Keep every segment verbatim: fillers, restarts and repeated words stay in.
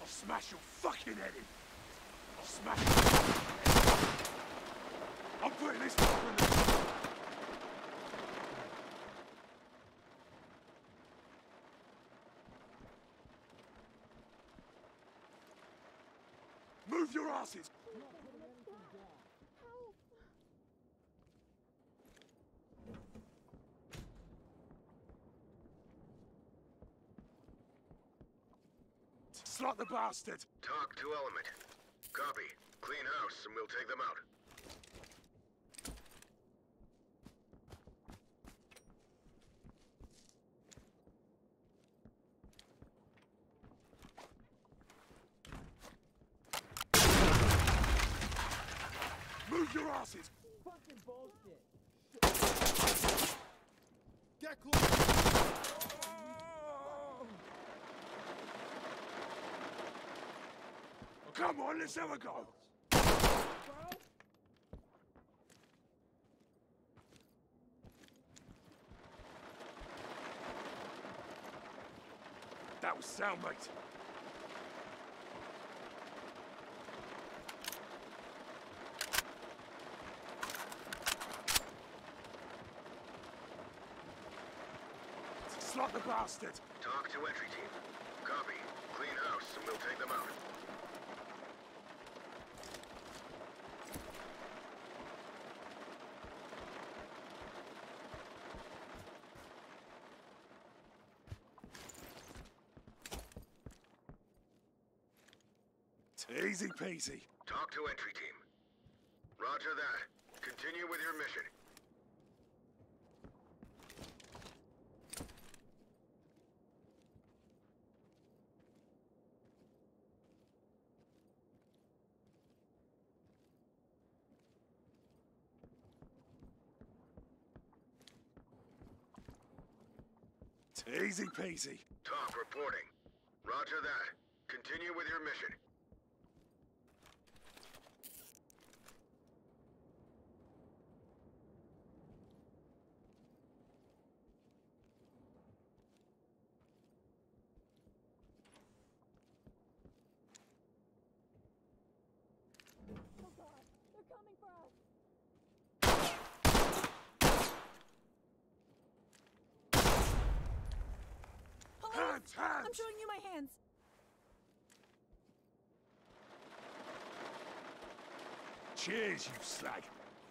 smash your fucking head in. I'll smash your fucking head in. I'm putting this fucker in the... Move your asses! Slot the bastard! Talk to Element. Copy. Clean house and we'll take them out. Move your asses! Fucking bullshit! Get close! Come on, let's have a go! That was sound, mate. Slot the bastard! Talk to entry team. Copy. Clean house and we'll take them out. Easy peasy. Talk to entry team. Roger that. Continue with your mission. Easy peasy. Talk reporting. Roger that. Continue with your mission. Oh God, they're coming for us. Hands, hands! I'm showing you my hands. Cheers, you slag.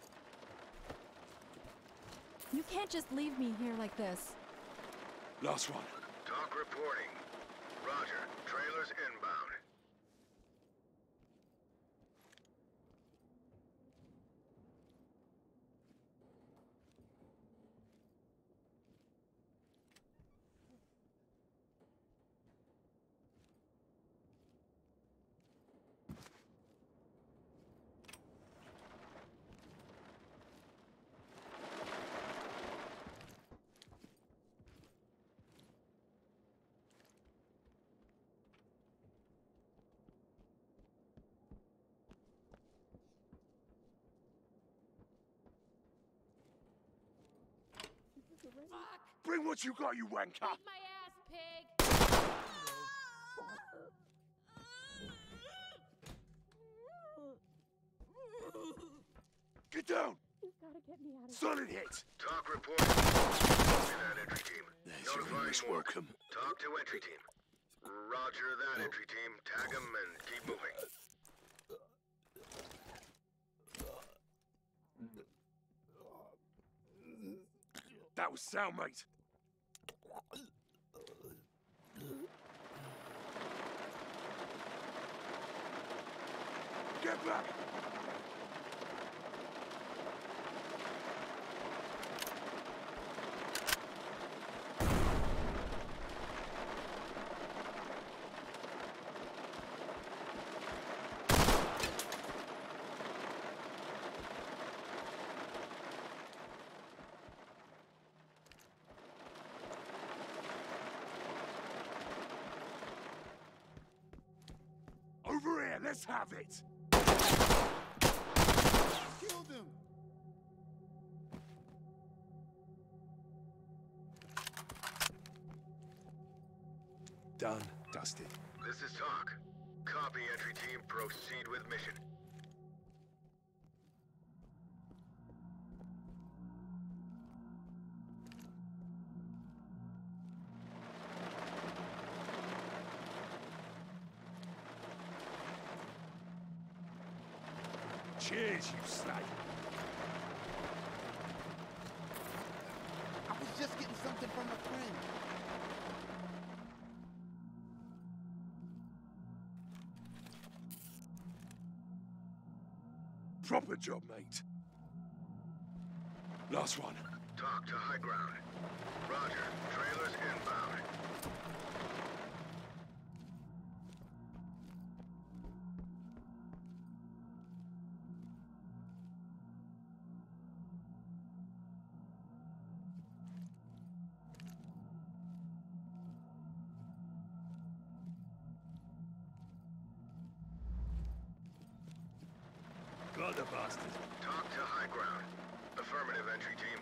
You can't just leave me here like this. Last one. Talk reporting. Roger. Trailers inbound. Fuck! Bring what you got, you wanker! Eat my ass, pig! Get down! You've got to get me out of here. Solid hit! Talk reporting. Copy that entry team. There's your Notifying English more. welcome. Talk to entry team. Roger that, entry team. Tag them and keep moving. That was sound, mate. Get back! Over here, let's have it! Killed him! Done. Dusted. This is Talk. Copy, entry team. Proceed with mission. Cheers, you slag. I was just getting something from a friend. Proper job, mate. Last one. Talk to high ground. Roger. Trailers inbound. Got the bastard. Talk to high ground. Affirmative, entry team.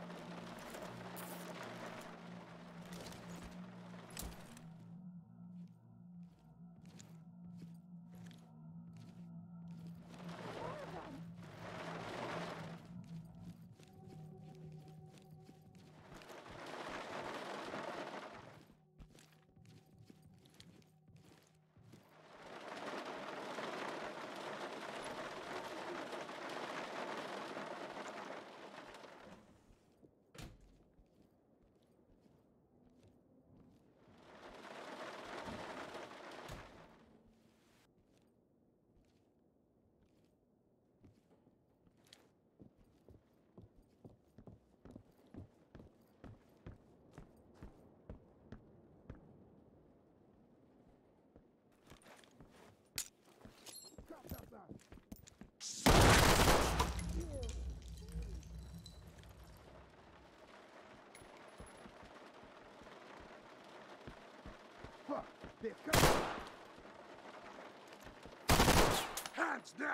Fuck! They're coming! Hands now!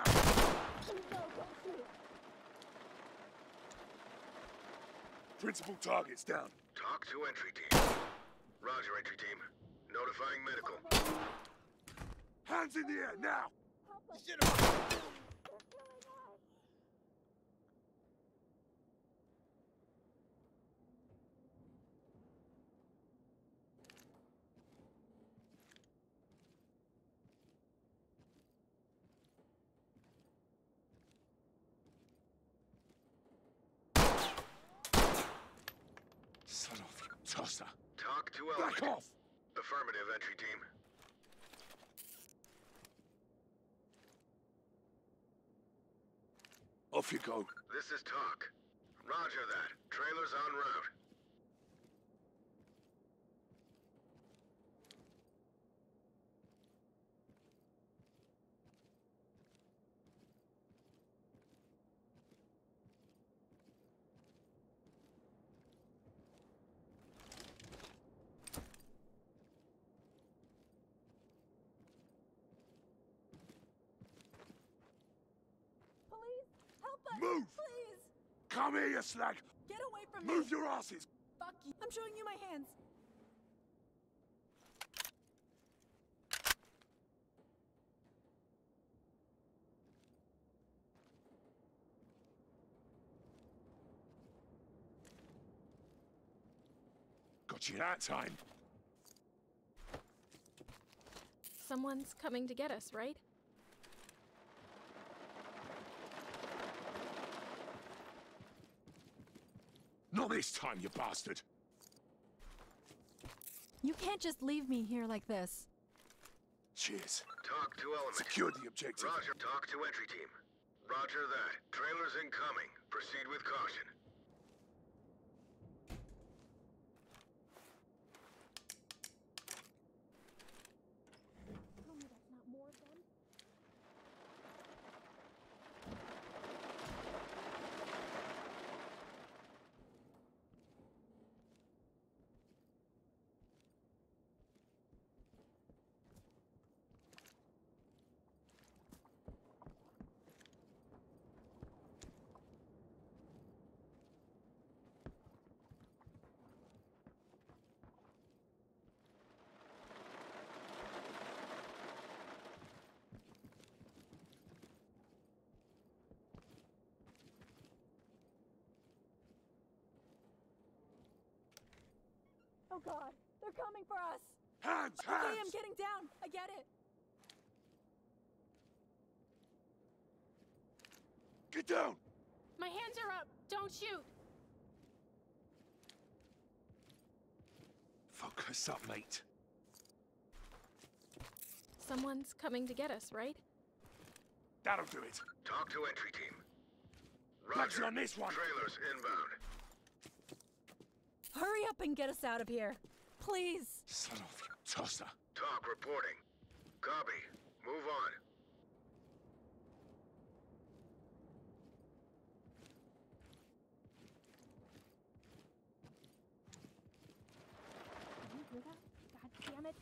Principal targets down. Talk to entry team. Roger, entry team. Notifying medical. Hands in the air now! Son of a tosser. Talk to Back element. off! Affirmative, entry team. Off you go. This is talk. Roger that. Trailers en route. Police, help us! Move! Please! Come here, you slag! Get away from me! Move your asses! Fuck you! I'm showing you my hands! Got you that time. Someone's coming to get us, right? Not this time, you bastard! You can't just leave me here like this. Cheers. Talk to element. Secure the objective. Roger. Talk to entry team. Roger that. Trailers incoming. Proceed with caution. Tell me that's not more of them. Oh god, they're coming for us! Hands! Okay, I'm Hands! getting down. I get it. Get down! My hands are up! Don't shoot! Focus up, mate. Someone's coming to get us, right? That'll do it. Talk to entry team. Flags Roger. on this one. Trailers inbound. Hurry up and get us out of here. Please. Son of you tosser. Talk reporting. Copy. Move on. Did you hear that? God damn it.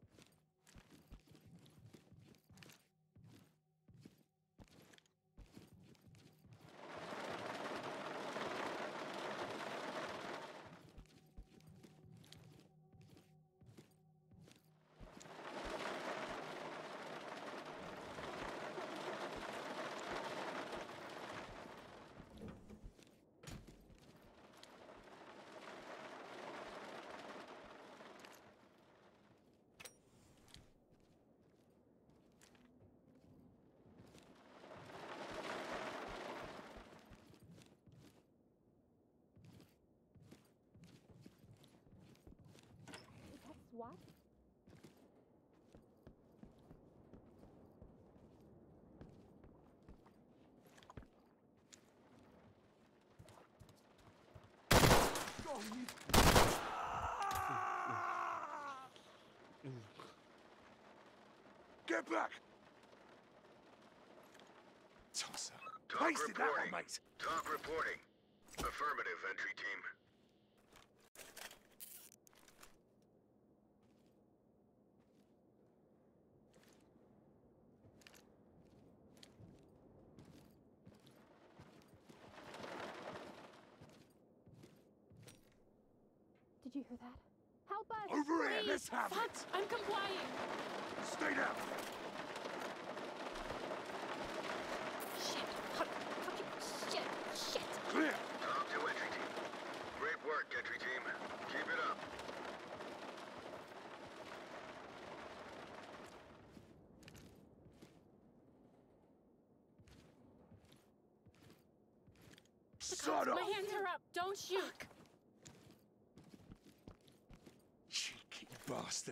Is that SWAT? Oh, you... Get back! Tosser. Talk Wasted that one, reporting. mate. Talk reporting. Affirmative, entry team. Did you hear that? Help us! Over here, Please! let's have Fuck! it. I'm complying! Stay down. Shit! Fuck! Fucking shit! Shit! Clear. Talk to entry team. Great work, entry team. Keep it up. Son of... My hands are up! Don't shoot! Cheeky bastard.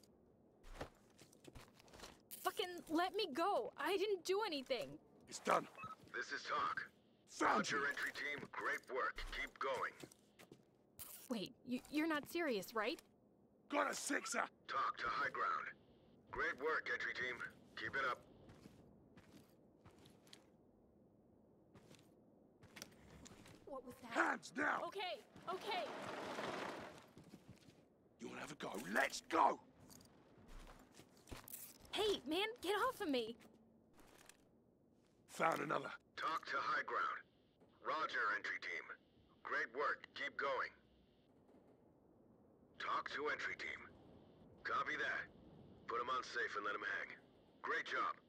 Fucking let me go! I didn't do anything! It's done. This is talk. Found you. Roger, entry team. Great work. Keep going. Wait, you, you're not serious, right? Got a sixer. Talk to high ground. Great work, entry team. Keep it up. What was that? Hands now. Okay, okay! You want to have a go? Let's go. Hey, man, get off of me! Found another. Talk to high ground. Roger, entry team. Great work. Keep going. Talk to entry team. Copy that. Put him on safe and let him hang. Great job.